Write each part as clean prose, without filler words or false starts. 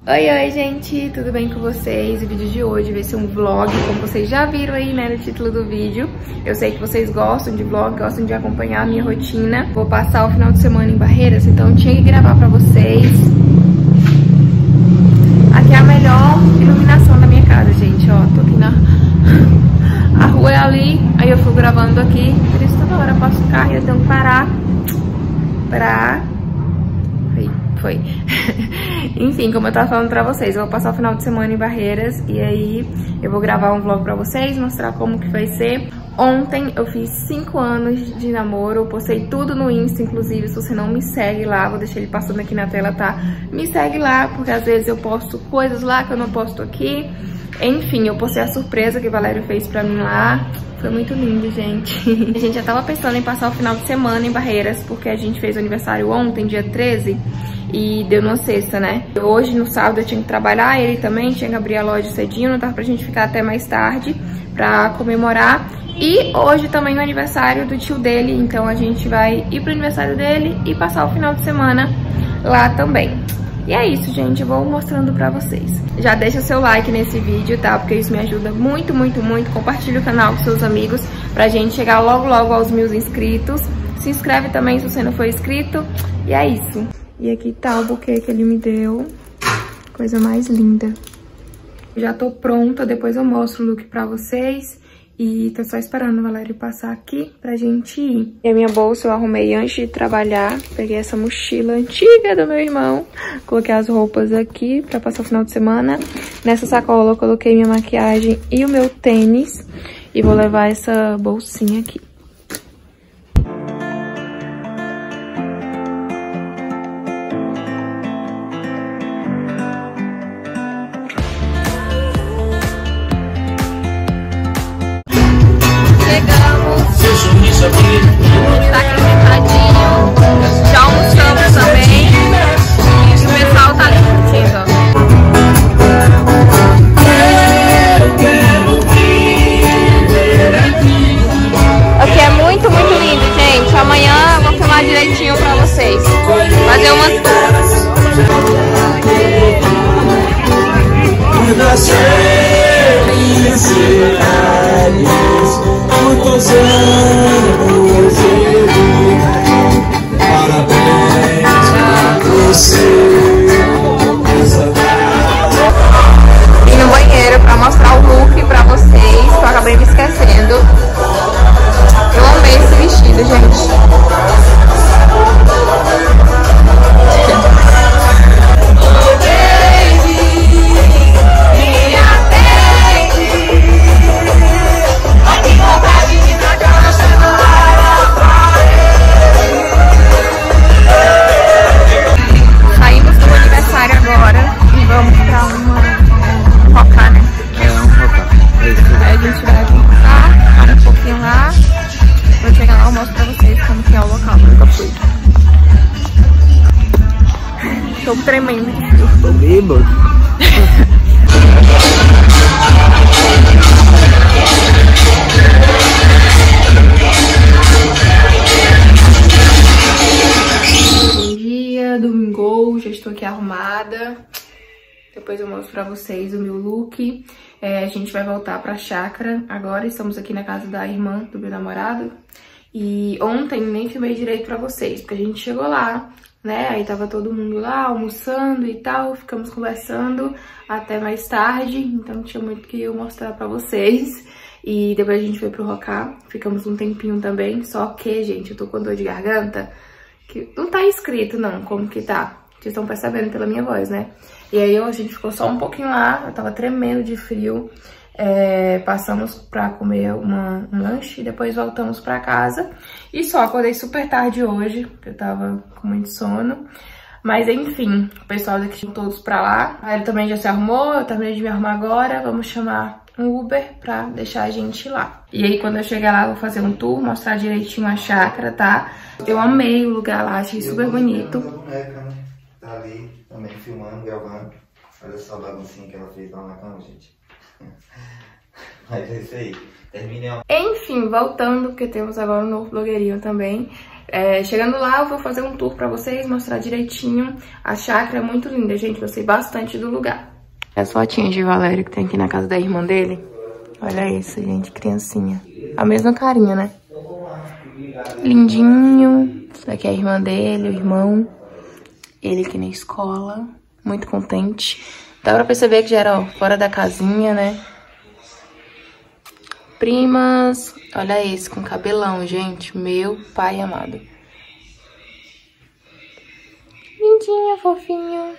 Oi, gente, tudo bem com vocês? O vídeo de hoje vai ser um vlog, como vocês já viram aí, né, no título do vídeo. Eu sei que vocês gostam de vlog, gostam de acompanhar a minha rotina. Vou passar o final de semana em Barreiras, então tinha que gravar pra vocês. Aqui é a melhor iluminação da minha casa, gente, ó. Tô aqui a rua é ali, aí eu fui gravando aqui. Por isso toda hora eu passo o carro e eu tenho que parar pra... Foi. Enfim, como eu tava falando pra vocês, eu vou passar o final de semana em Barreiras e aí eu vou gravar um vlog pra vocês, mostrar como que vai ser. Ontem eu fiz 5 anos de namoro, eu postei tudo no Insta, inclusive se você não me segue lá, vou deixar ele passando aqui na tela, tá? Me segue lá, porque às vezes eu posto coisas lá que eu não posto aqui. Enfim, eu postei a surpresa que o Valério fez pra mim lá. Foi muito lindo, gente. A gente já tava pensando em passar o final de semana em Barreiras, porque a gente fez o aniversário ontem, dia 13, e deu numa sexta, né? Hoje, no sábado, eu tinha que trabalhar, ele também tinha que abrir a loja cedinho, não tava pra gente ficar até mais tarde pra comemorar. E hoje também é o aniversário do tio dele, então a gente vai ir pro aniversário dele e passar o final de semana lá também. E é isso, gente, eu vou mostrando pra vocês. Já deixa seu like nesse vídeo, tá? Porque isso me ajuda muito, muito, muito. Compartilha o canal com seus amigos pra gente chegar logo, logo aos 1000 inscritos. Se inscreve também se você não for inscrito. E é isso. E aqui tá o buquê que ele me deu. Coisa mais linda. Já tô pronta, depois eu mostro o look pra vocês. E tô só esperando o Valério passar aqui pra gente ir. E a minha bolsa eu arrumei antes de trabalhar. Peguei essa mochila antiga do meu irmão. Coloquei as roupas aqui pra passar o final de semana. Nessa sacola eu coloquei minha maquiagem e o meu tênis. E vou levar essa bolsinha aqui. Tá aqui sentadinho, já almoçamos também, e o pessoal tá ali curtindo, ó. Aqui é muito, muito lindo, gente. Amanhã eu vou filmar direitinho pra vocês. Fazer uma... Muitos anos de vida, parabéns pra você. Vim no banheiro pra mostrar o look pra vocês, que eu acabei me esquecendo. Eu amei esse vestido, gente. Tô tremendo. Tô bêbado. Bom dia, domingo, já estou aqui arrumada. Depois eu mostro pra vocês o meu look. A gente vai voltar pra chácara agora. Estamos aqui na casa da irmã do meu namorado. E ontem nem filmei direito pra vocês, porque a gente chegou lá, né? Aí tava todo mundo lá almoçando e tal, ficamos conversando até mais tarde, então tinha muito que eu mostrar pra vocês. E depois a gente foi pro Rocá, ficamos um tempinho também, só que, gente, eu tô com dor de garganta, que não tá escrito não, como que tá. Vocês estão percebendo pela minha voz, né? E aí a gente ficou só um pouquinho lá, eu tava tremendo de frio. Passamos pra comer um lanche e depois voltamos pra casa. E só, acordei super tarde hoje, porque eu tava com muito sono. Mas enfim, o pessoal daqui todos pra lá. Ele também já se arrumou, eu terminei de me arrumar agora. Vamos chamar um Uber pra deixar a gente lá. E aí quando eu chegar lá, eu vou fazer um tour, mostrar direitinho a chácara, tá? Eu amei o lugar lá, achei super bonito. Tá ali também filmando, gravando. Olha só a baguncinha que ela fez lá na cama, gente. Mas é isso aí. Terminei. Enfim, voltando, porque temos agora um novo blogueirinho também. Chegando lá, eu vou fazer um tour pra vocês, mostrar direitinho. A chácara é muito linda, gente. Gostei bastante do lugar. As fotinhas de Valério que tem aqui na casa da irmã dele. Olha isso, gente, criancinha. A mesma carinha, né? Lindinho. Essa daqui é a irmã dele, o irmão. Ele aqui na escola. Muito contente. Dá pra perceber que já era, ó, fora da casinha, né? Primas. Olha esse com cabelão, gente. Meu pai amado. Lindinha, fofinho.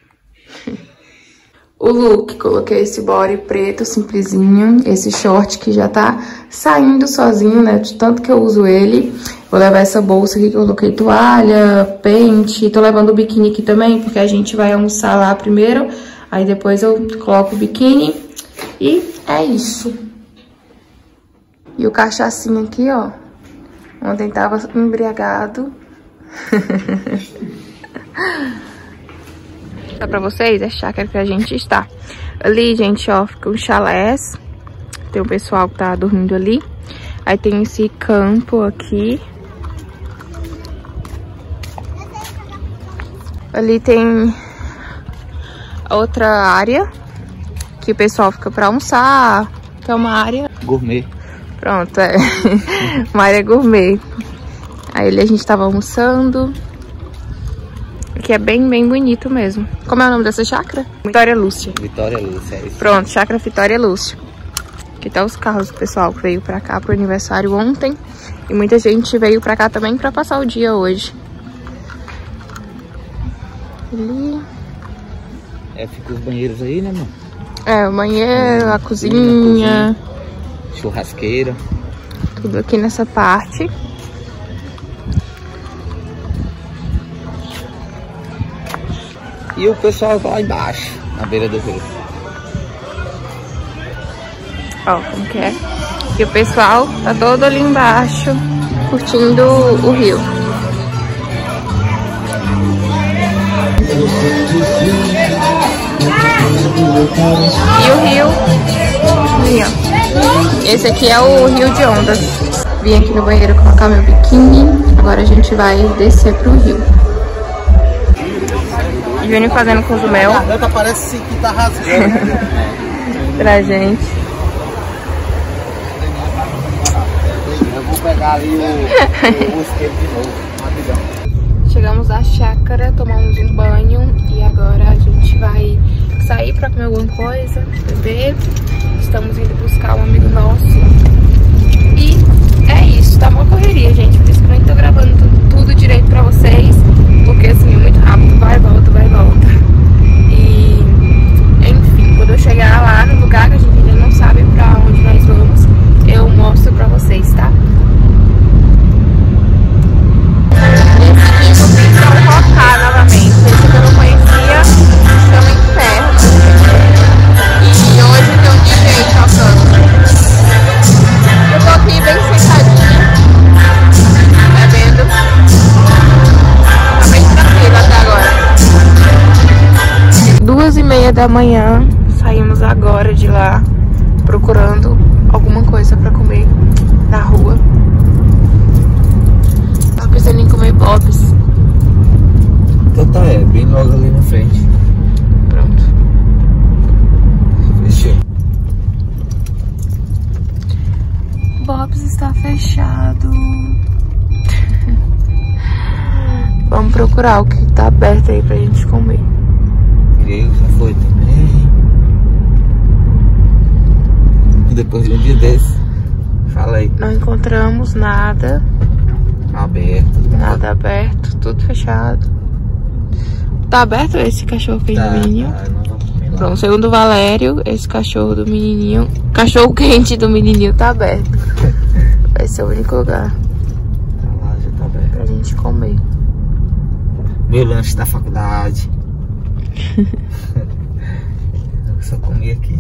O look, coloquei esse body preto, simplesinho. Esse short que já tá saindo sozinho, né? De tanto que eu uso ele. Vou levar essa bolsa aqui que eu coloquei toalha, pente. Tô levando o biquíni aqui também, porque a gente vai almoçar lá primeiro. Aí depois eu coloco o biquíni. E é isso. E o cachaçinho aqui, ó. Ontem tava embriagado. Dá pra vocês? É a chácara que a gente está. Ali, gente, ó, fica um chalés. Tem o pessoal que tá dormindo ali. Aí tem esse campo aqui. Ali tem outra área que o pessoal fica pra almoçar. Que é uma área Gourmet. Pronto, é uma área gourmet. Aí ali a gente tava almoçando. Que é bem bonito mesmo. Como é o nome dessa chácara? Vitória Lúcia. Vitória Lúcia, é isso. Pronto, chácara Vitória Lúcia. Aqui tá os carros do pessoal que veio pra cá pro aniversário ontem. E muita gente veio pra cá também pra passar o dia hoje. Ali. Fica os banheiros aí, né, mano? O banheiro, a cozinha. Churrasqueira. Tudo aqui nessa parte. E o pessoal tá lá embaixo, na beira do rio. Ó, como que é? E o pessoal tá todo ali embaixo, curtindo o rio. E o rio, ali, ó. Esse aqui é o rio de ondas. Vim aqui no banheiro colocar meu biquíni. Agora a gente vai descer pro rio. Júnior fazendo cozumel. A garganta parece que tá rasgando. Pra gente. Eu vou pegar ali o esquema de novo, rapidão. Chegamos à chácara, tomamos um banho e agora a gente vai sair pra comer alguma coisa, beber. Estamos indo buscar um amigo nosso. E é isso, tá uma correria, gente. Por isso que eu nem tô gravando tudo direito pra vocês. Porque assim, é muito rápido, vai e volta, vai e volta. E, enfim, quando eu chegar lá no lugar que a gente ainda não sabe pra onde nós vamos, eu mostro pra vocês, tá? Esse aqui eu vim pra um Rocá novamente. Esse que eu não conhecia, chama Inferno. E hoje tem um DJ tocando. Eu tô aqui bem sentadinha, bebendo. Até agora 2h30 da manhã. Saímos agora de lá procurando alguma coisa pra comer na rua. Tava pensando em comer Bob's. Então tá, bem logo ali na frente. Pronto. Fechou. Bob's está fechado. Vamos procurar o que tá aberto aí pra gente comer. Grego já foi também. Depois de um dia desse. Fala aí. Não encontramos nada. Aberto. Nada aberto, tudo fechado. Tá aberto esse cachorro quente do menininho? Não vamos comer lá. Pronto, segundo o Valério, esse cachorro do menininho, cachorro quente do menininho tá aberto. Vai ser o único lugar Tá lá, já tá aberto. pra gente comer. Meu lanche da faculdade. Eu só comi aqui.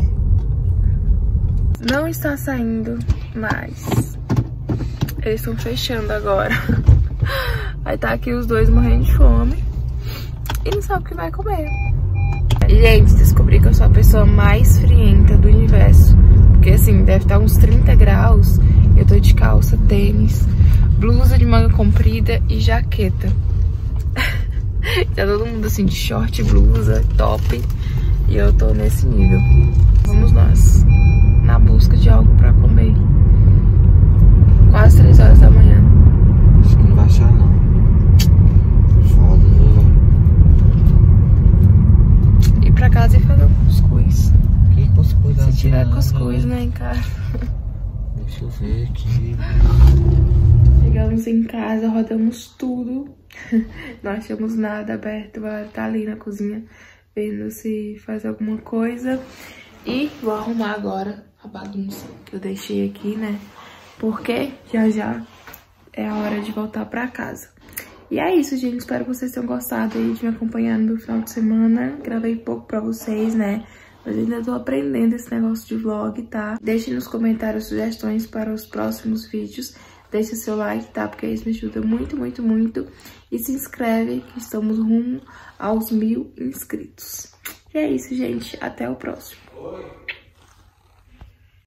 Não está saindo mais. Eles estão fechando agora. Aí tá aqui os dois morrendo de fome e não sabe o que vai comer. Gente, descobri que eu sou a pessoa mais frienta do universo. Porque assim, deve estar uns 30 graus e eu tô de calça, tênis. blusa de manga comprida e jaqueta. Tá todo mundo assim de short, blusa, top. E eu tô nesse nível. Vamos nós, na busca de algo pra comer. Quase 3 horas da manhã. Acho que não vai achar não. Foda, viu? Ir pra casa e fazer um cuscuz. Que cuscuz? Se tiver cuscuz, né, em casa. Deixa eu ver aqui. Chegamos em casa, rodamos tudo. Não achamos nada aberto. Ela tá ali na cozinha vendo se faz alguma coisa. E vou arrumar agora a bagunça que eu deixei aqui, né? Porque já é a hora de voltar pra casa. E é isso, gente. Espero que vocês tenham gostado aí de me acompanhar no meu final de semana. Gravei pouco pra vocês, né? Mas ainda tô aprendendo esse negócio de vlog, tá? Deixem nos comentários sugestões para os próximos vídeos. Deixe seu like, tá? Porque isso me ajuda muito, muito, muito. E se inscreve, que estamos rumo aos 1000 inscritos. E é isso, gente. Até o próximo.